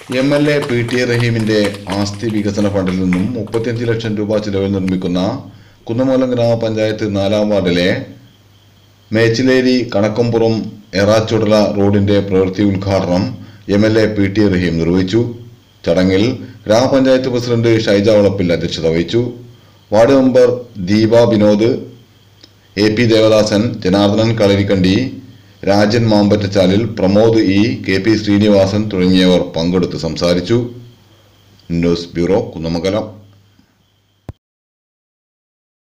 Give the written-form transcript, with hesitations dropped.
MLA PT റഹീമിന്റെ ആസ്തി വികസന ഫണ്ടിൽ നിന്നും 35 ലക്ഷം രൂപ ചിലവിൽ നിർമ്മിക്കുന്ന കുന്നമംഗലം ഗ്രാമപഞ്ചായത്ത് 4-ാം വാർഡിലെ മേച്ചിലേരി കണക്കംപുറം എറാച്ചുടല റോഡിന്റെ പ്രവൃത്തി ഉദ്ഘാടനം MLA PT റഹീം നിർവഹിച്ചു. ചടങ്ങിൽ ഗ്രാമപഞ്ചായത്ത് പ്രസിഡന്റ് ഷൈജ വളപ്പിൽ അധ്യക്ഷത വഹിച്ചു. Ward member Deepa Vinod, AP Devadasan, Janardhanan Kalarikkandi, Rajan Mampattachalil, Pramod E, KP Sreenivasan തുടങ്ങിയവർ പങ്കെടുത്ത് സംസാരിച്ചു. News bureau, Kunnamangalam.